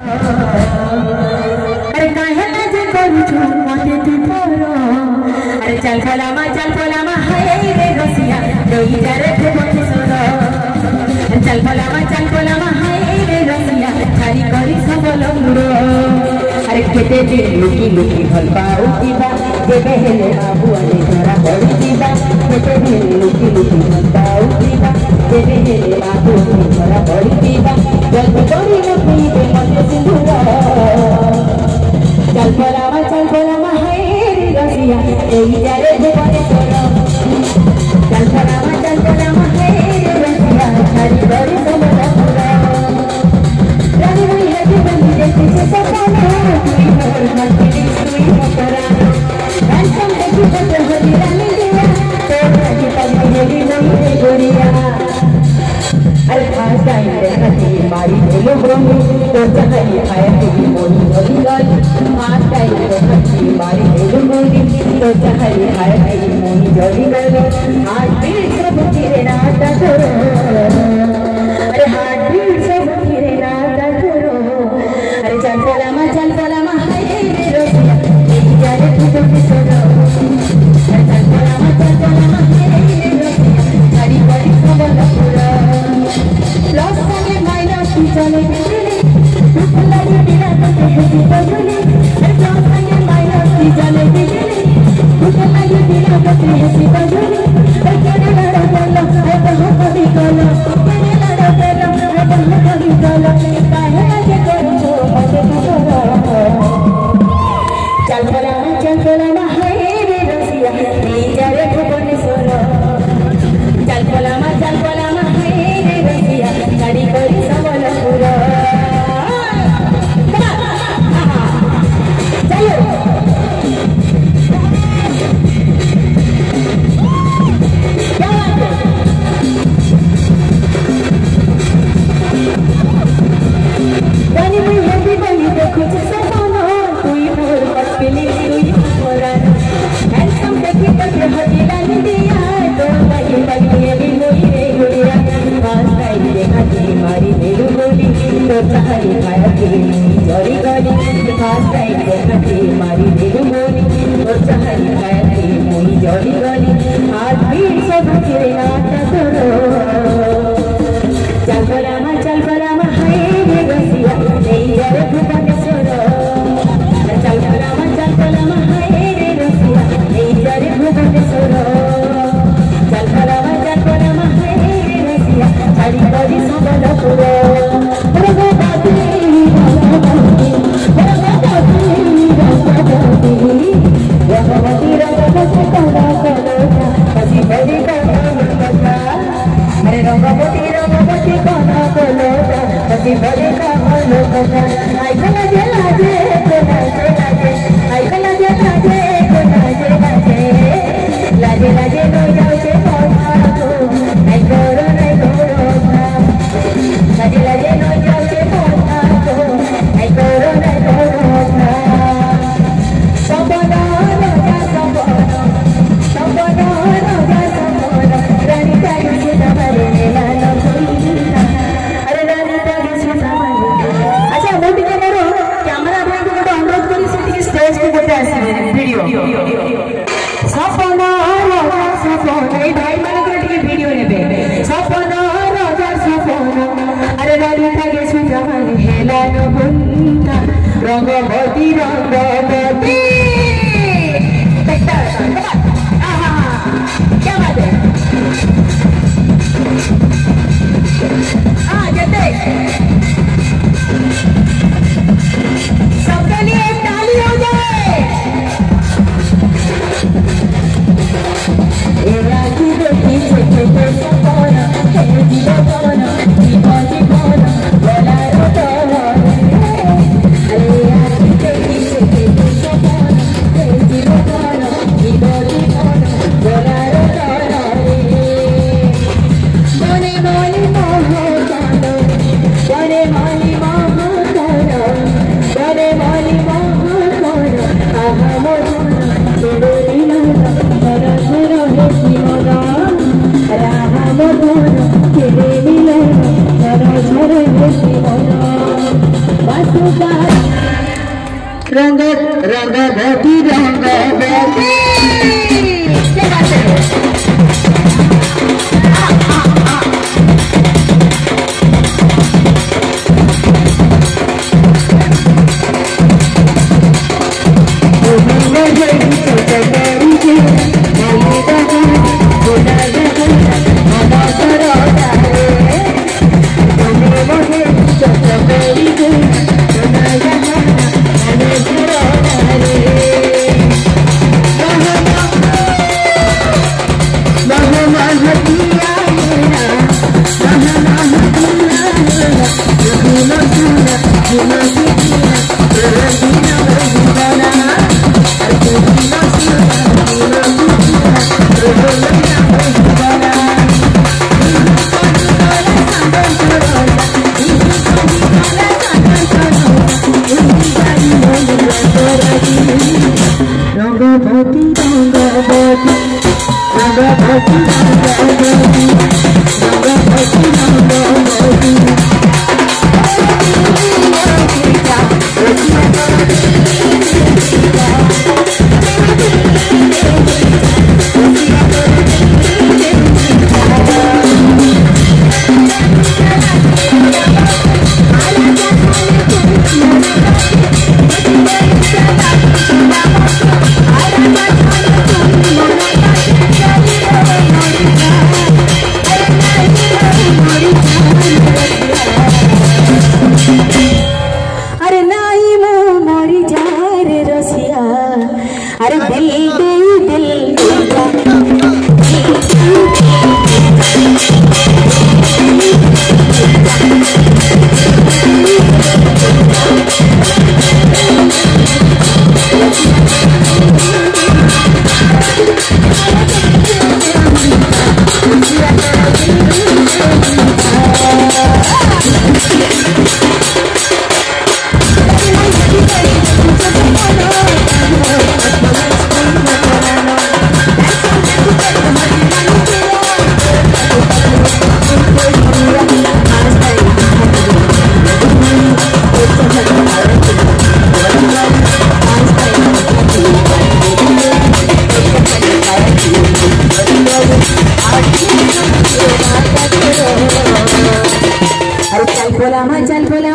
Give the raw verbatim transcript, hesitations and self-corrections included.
अरे काहे लाज करू मते तू तोरो अरे चल फलामा चल फलामा हाय रे रसिया रोई जा रे भुवन सोरो चल फलामा चल फलामा हाय रे रसिया छाड़ी करी सबल मुरो अरे केते दिन लुकी लुकी भल पाउतीबा जेबे हेले बाबू अने धरा पड़ीबा केते दिन लुकी लुकी भल पाउतीबा जेबे हेले बाबू अने धरा पड़ीबा जल्दी करी न पीबे मते सिंधुरा चल फलामा चल फलामा हाय रे रसिया एही जा रे भुवन सोरो चल फलामा चल फलामा हाय रे रसिया छाड़ी करी सबल मुरो रानी हुई है कि बंदी जैसे से सपना कोई और मस्ती सुई मकरा रंगम देखी बंद हो दी रानी दिया तो राजी पगली मेरी नहीं गोरिया अरे खास टाइम पे हती मारी बोलो ब्रोमी तो चहली आए तेरी मोनी मोनी गई खास टाइम पे हती मारी बोलो ब्रोमी तो चहली आए तेरी मोनी जोड़ी गई हाथ पीठ सब तेरे नाता करो अरे हाथ पीठ सब तेरे नाता करो अरे चल फलामा चल फलामा हाय रे रसिया एही जा रे भुवन सोरो चल फलामा चल फलामा हाय रे रसिया छाड़ी करी सबल मुरो प्लस संगे माइनस की चले बिजली दुख लगे बिना तो कहती बजली अरे प्लस संगे माइनस की चले बिजली दुख लगे बिना तो कहती बजली अरे केने लड़ा चलो अरे कहो कभी चलो केने लड़ा चलो अरे कहो कभी चलो काहे लगे करो मते तू करो चल फलामा चल फलामा हाय रे रसिया एही जा रे भुवन सोरो चल फलामा चल फलामा हाय रे रसिया छाड़ी करी सबल मुरो चलो क्या बात है रानी हुई है कि बनी देखो जैसा सोनो तुई मोर पटली तुई मोरन हैंडसम देखी तक हटी रानी दिया तो लगी पगली भी मोई रे गुड़िया पास टाइम देखा थी मारी मेरू गोली तो चाहली खाया थी जोड़ी गोली पास टाइम देखा थी मारी मेरू गोली तो चाहली खाया थी मोई जोड़ी गोली आज भी सब तेरे नाता करो चल फलामा चल फलामा हाय रे रसिया एही जा रे भुवन सोरो चल फलामा चल फलामा हाय रे रसिया एही जा रे भुवन सोरो चल फलामा चल फलामा हाय रे रसिया छाड़ी करी सबल मुरो रघुपति रघुपति रघुपति रघुपति रघुपति कला कला हसी बड़ी कला कला अरे रघुपति रघुपति कला कला हसी बड़ी कला कला आई कला जे लाजे कला जे लाजे आई कला जे लाजे कला जे लाजे लाजे लाजे नो जाओ जे कला को आई करो नहीं करो लाजे लाजे नो जाओ जे कला को आई करो नहीं करो सबना राजा सबना सबना राजा सबना रानी तारी से हमारे मेला न भूलना अरे रानी तारी से हमारे अच्छा मोटी कैमरा कैमरा भाई को गोटे अनुरोध करी से स्टेज को गोटे आसी वीडियो सपना राजा सपना ए भाई मानकर टिके वीडियो नेबे सपना राजा सपना अरे रानी तारी से हमारे हेला न भूलना रंगवती रंगवती क्या बात है हाँ जते सबके लिए एक ताली हो जाए ए राजी देखी छे छे सपना हे जीवना जीवन जीवन बोला रो अरे राजी देखी छे छे सपना हे जीवन जीवन जीवन बोला रो मने मने मोह जानो मने मने मोह जानो मने मने मोह जानो आहा मोर तेरे बिना मेरा तेरा है जीवन राहा मोर तेरे रंग रंग भोती रंग भोती क्या बात है अरे दिल दिल चल बोला